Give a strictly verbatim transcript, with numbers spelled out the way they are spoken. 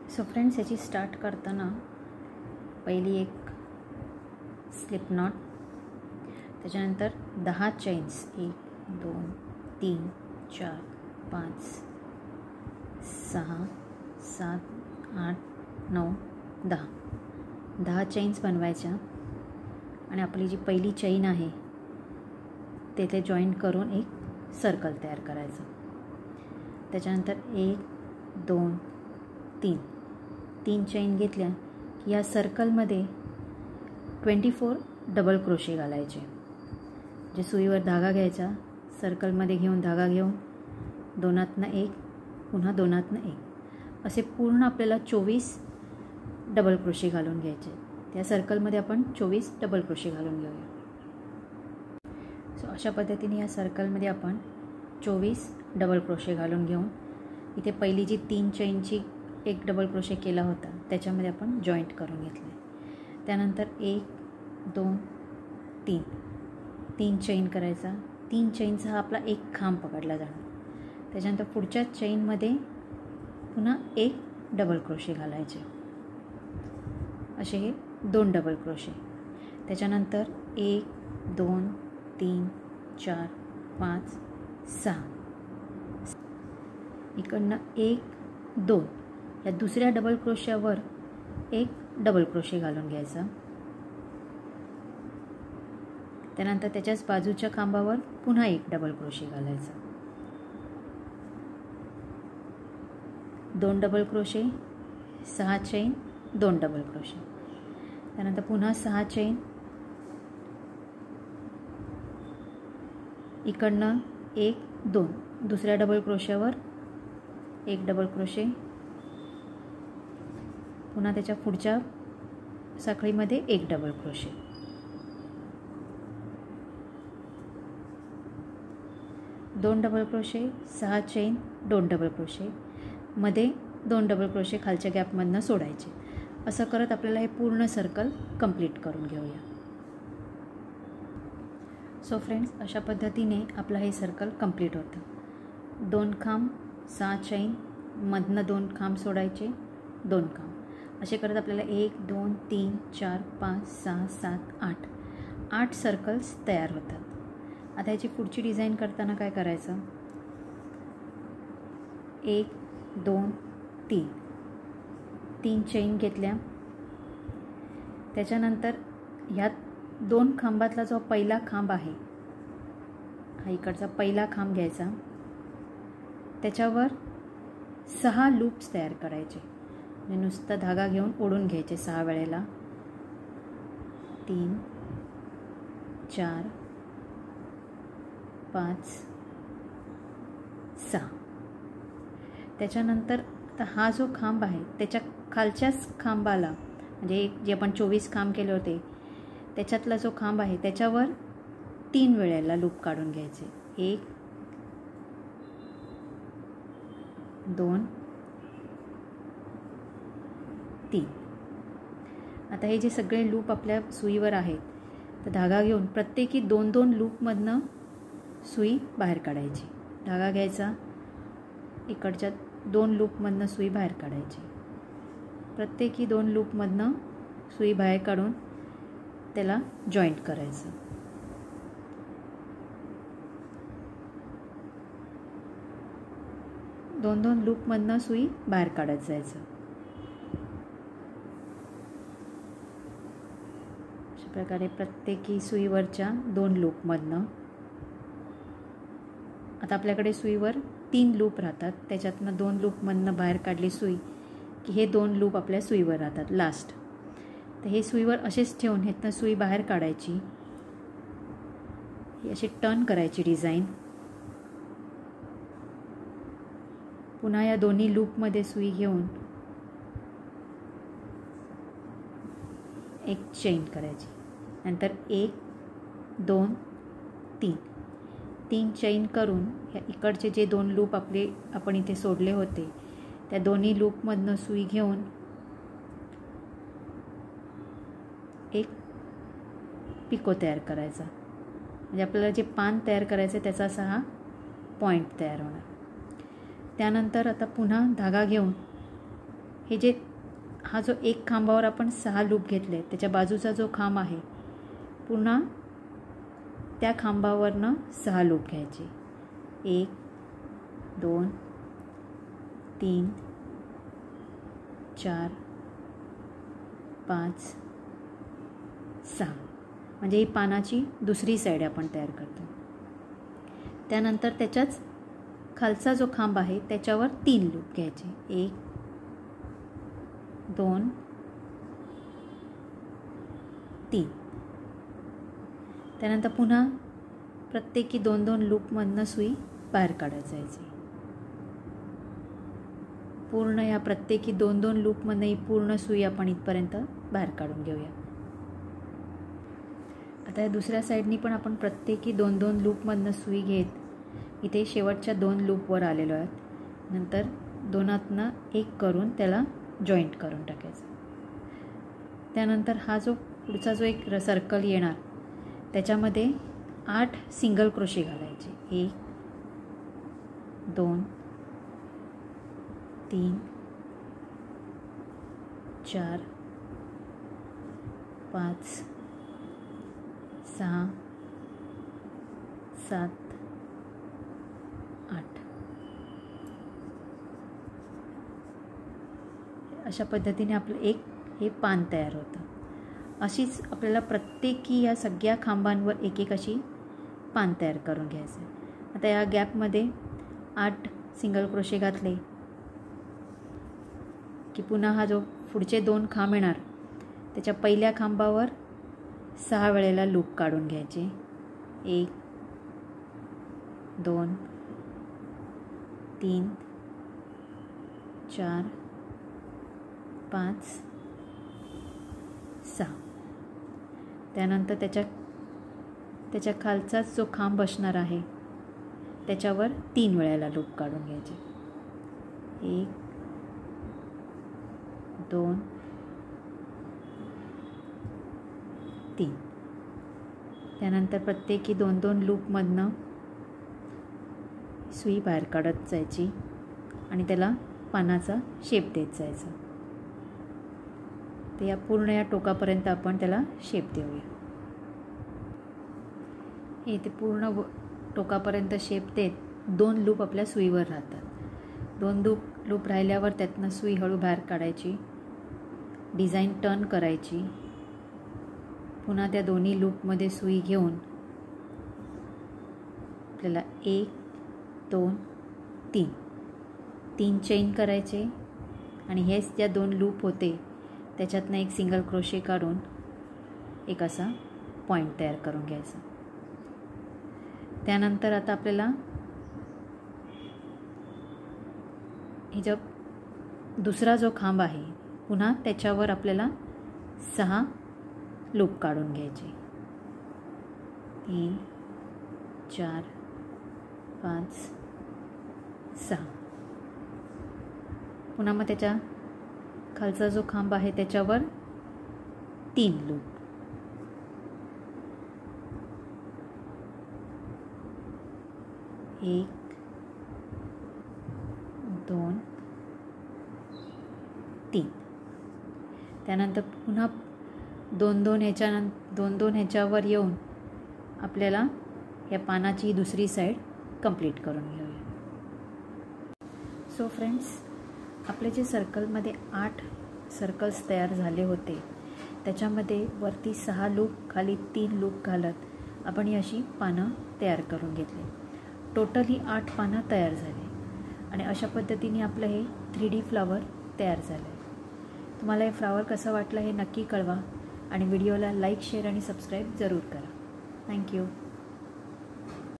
So friends, याची start करताना पहिली एक स्लिप नॉट, त्याच्यानंतर दहा चेन्स, एक दोन तीन चार पाच सहा सात आठ नऊ दहा दहा चेन्स बनवायच्या आणि आपली जी पहिली चेन आहे तेथे जॉईन करून एक सर्कल तयार करायचं. त्याच्यानंतर एक दोन तीन तीन चेन घेतल्या की या सर्कलमध्ये ट्वेंटी फोर डबल क्रोशे घालायचे. जे सुईवर धागा घ्यायचा, सर्कलमध्ये घेऊन धागा घेऊन दोनातनं एक, पुन्हा दोनातनं एक, असे पूर्ण आपल्याला चोवीस डबल क्रोशे घालून घ्यायचे. त्या सर्कलमध्ये आपण चोवीस डबल क्रोशे घालून घेऊया. सो अशा पद्धतीने या सर्कलमध्ये आपण चोवीस डबल क्रोशे घालून घेऊन इथे पहिली जी तीन चेनची एक डबल क्रोशे केला होता त्याच्यामध्ये आपण जॉईंट करून घेतले. त्यानंतर एक दोन तीन तीन चेन करायचा. तीन चेनचा हा आपला एक खांब पकडला जाणार. त्याच्यानंतर पुढच्या चेनमध्ये पुन्हा एक डबल क्रोशे घालायचे. असे हे दोन डबल क्रोशे. त्याच्यानंतर एक दोन तीन चार पाच सहा, इकडनं एक दोन, या दुसऱ्या डबल क्रोशावर एक डबल क्रोशे घालून घ्यायचा. त्यानंतर त्याच्याच बाजूच्या खांबावर पुन्हा एक डबल क्रोशे घालायचा. दोन डबल क्रोशे, सहा चेन, दोन डबल क्रोशे. त्यानंतर पुन्हा सहा चेन, इकडनं एक दोन, दुसऱ्या डबल क्रोशावर एक डबल क्रोशे, पुन्हा त्याच्या पुढच्या साखळीमध्ये एक डबल क्रोशे. दोन डबल क्रोशे, सहा चेन, दोन डबल क्रोशे, मध्ये दोन डबल क्रोशे खालच्या गॅपमधनं सोडायचे. असं करत आपल्याला हे पूर्ण सर्कल कंप्लीट करून घेऊया. सो फ्रेंड्स, अशा पद्धतीने आपलं हे सर्कल कंप्लीट होतं. दोन खांब, सहा चेन, मधनं दोन खांब सोडायचे, दोन खांब, असे करत आपल्याला एक दोन तीन चार पाच सहा सात आठ आठ सर्कल्स तयार होतात. आता ह्याची पुढची डिझाईन करताना काय करायचं, एक दोन तीन तीन चेन घेतल्या. त्याच्यानंतर ह्यात दोन खांबातला जो पहिला खांब आहे, हा इकडचा पहिला खांब घ्यायचा. त्याच्यावर सहा लूप्स तयार करायचे. म्हणजे नुसता धागा घेऊन ओढून घ्यायचे सहा वेळेला. तीन चार पाच सहा. त्याच्यानंतर आता हा जो खांब आहे त्याच्या खालच्याच खांबाला, म्हणजे जे आपण चोवीस खांब केले होते त्याच्यातला जो खांब आहे त्याच्यावर तीन वेळेला लूप काढून घ्यायचे. एक दोन तीन. आता हे जे सगळे लूप आपल्या सुईवर आहेत तर धागा घेऊन प्रत्येकी दोन दोन लूपमधनं सुई बाहेर काढायची. धागा घ्यायचा, इकडच्या दोन लूपमधनं सुई बाहेर काढायची. प्रत्येकी दोन लूपमधनं सुई बाहेर काढून त्याला जॉईंट करायचं. दोन दोन लूपमधनं सुई बाहेर काढत जायचं. अशा प्रकारे प्रत्येकी सुईवरच्या दोन लूपमधनं. आता आपल्याकडे सुईवर तीन लूप राहतात, त्याच्यातनं दोन लूपमधनं बाहेर काढली सुई की हे दोन लूप आपल्या सुईवर राहतात लास्ट. तर हे सुईवर असेच ठेवून ह्यातनं सुई बाहेर काढायची. ही अशी टर्न करायची डिझाईन. पुन्हा या दोन्ही लूपमध्ये सुई घेऊन एक चेन करायची. नंतर एक दोन तीन तीन चेन करून ह्या इकडचे जे दोन लूप आपले आपण इथे सोडले होते त्या दोन्ही लूपमधनं सुई घेऊन एक पिको तयार करायचा. म्हणजे आपल्याला जे पान तयार करायचं त्याचा असा हा पॉईंट तयार होणार. त्यानंतर आता पुन्हा धागा घेऊन हे जे हा जो एक खांबावर आपण सहा लूप घेतले त्याच्या बाजूचा जो खांब आहे पुन्हा त्या खांबावरनं सहा लूप घ्यायचे. एक दोन तीन चार पाच सहा म्हणजे ही पानाची दुसरी साईड आपण तयार करतो. त्यानंतर त्याच्याच खालचा जो खांब आहे त्याच्यावर तीन लूप घ्यायचे. एक दोन तीन. त्यानंतर पुन्हा प्रत्येकी दोन दोन लूपमधनं सुई बाहेर काढत जायची. पूर्ण या प्रत्येकी दोन दोन लूपमधनं ही पूर्ण सुई आपण इथपर्यंत बाहेर काढून घेऊया. आता या दुसऱ्या साईडनी पण आपण प्रत्येकी दोन दोन लूपमधनं सुई घेत इथे शेवटच्या दोन लूपवर आलेलो आहेत. नंतर दोनातनं एक करून त्याला जॉईंट करून टाकायचं. त्यानंतर हा जो पुढचा जो एक सर्कल येणार त्याच्यामध्ये आठ सिंगल क्रोशे घालायचे. एक दोन तीन चार पाच सहा सात आठ. अशा पद्धतीने आपलं एक हे पान तयार होतं. अशीच आपल्याला प्रत्येकी या सगळ्या खांबांवर एक एक अशी पान तयार करून घ्यायचं. आता या गॅपमध्ये आठ सिंगल क्रोशे घातले की पुन्हा हा जो पुढचे दोन खांब येणार त्याच्या पहिल्या खांबावर सहा वेळेला लूप काढून घ्यायचे. एक दोन तीन चार पाच सहा. त्यानंतर त्याच्या त्याच्या खालचाच जो खांब बसणार आहे त्याच्यावर तीन वेळेला लूप काढून घ्यायचे. एक दोन तीन. त्यानंतर प्रत्येकी दोन दोन लूपमधनं सुई बाहेर काढत जायची आणि त्याला पानाचा शेप देत जायचा. ते या पूर्ण या टोकापर्यंत आपण त्याला शेप देऊया. इथे पूर्ण टोकापर्यंत शेप देत दोन लूप आपल्या सुईवर राहतात. दोन लूप लूप राहिल्यावर त्यातनं सुई हळू बाहेर काढायची, डिझाईन टर्न करायची, पुन्हा त्या दोन्ही लूपमध्ये सुई घेऊन आपल्याला एक दोन तीन तीन चेन करायचे आणि हेच त्या दोन लूप होते त्याच्यातनं एक सिंगल क्रोशे काढून एक असा पॉईंट तयार करून घ्यायचा. त्यानंतर आता आपल्याला हे जब दुसरा जो खांब आहे पुन्हा त्याच्यावर आपल्याला सहा लूप काढून घ्यायचे. तीन चार पाच सहा. पुन्हा मग त्याच्या खालचा जो खांब आहे त्याच्यावर तीन लूप. एक दोन तीन. त्यानंतर पुन्हा दोन दोन ह्याच्या दोन दोन ह्याच्यावर येऊन आपल्याला या पानाची दुसरी साईड कंप्लीट करून घेऊया. सो फ्रेंड्स, आपले जे सर्कलमध्ये आठ सर्कल्स तयार झाले होते त्याच्यामध्ये वरती सहा लूप खाली तीन लूप घालत आपण ही अशी पानं तयार करून घेतली. टोटल ही आठ पानं तयार झाली आणि अशा पद्धतीने आपलं हे थ्री डी फ्लावर तयार झालं आहे. तुम्हाला हे फ्लावर कसं वाटलं हे नक्की कळवा आणि व्हिडिओला लाईक शेअर आणि सबस्क्राईब जरूर करा. थँक्यू.